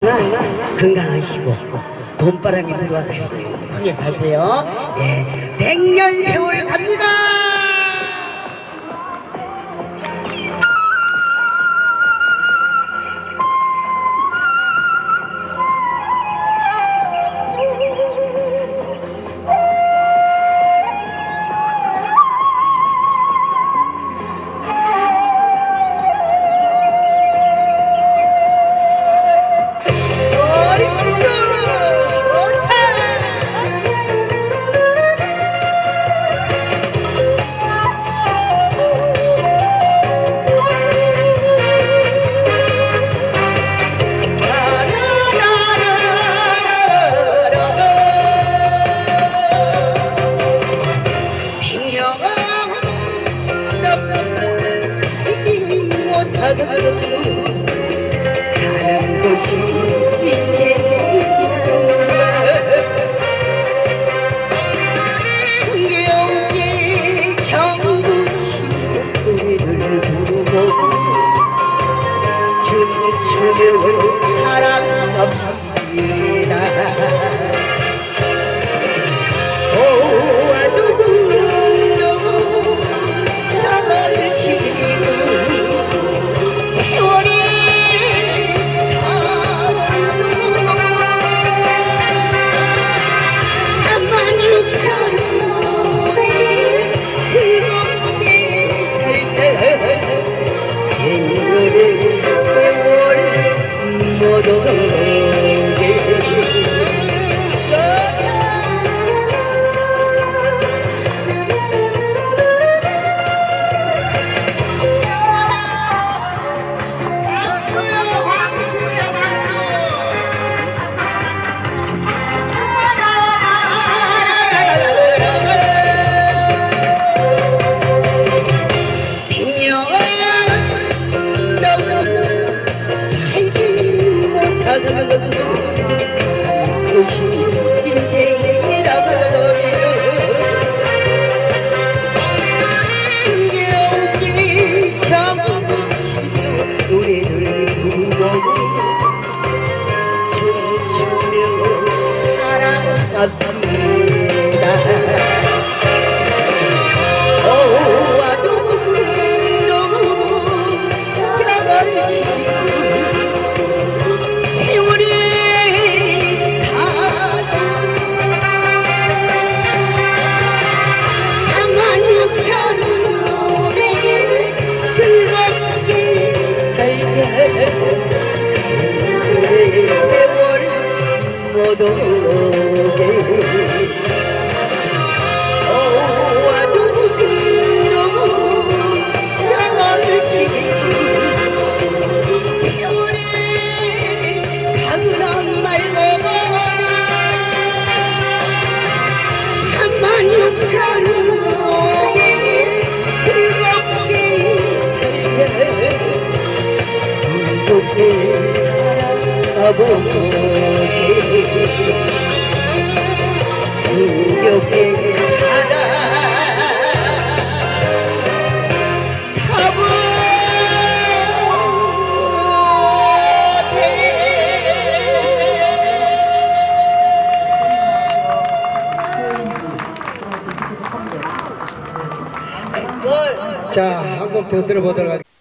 건강하시고 돈바람이 불어와서 크게 사세요. 네, 100년 세월 갑니다. 가는 곳이 인생이지만 흥겨운게 정부치고 노래를 부르고 춤추며 살아갑시다. 그것이 인생이라고 흥겨운게 정부치며 노래를 부르고 춤추며 살아갑시다. 못 오게 세월에 강남 말고 36,500일 즐겁게 살아가보게 흥겹게 자, 한 곡 더 들어보도록 하겠습니다.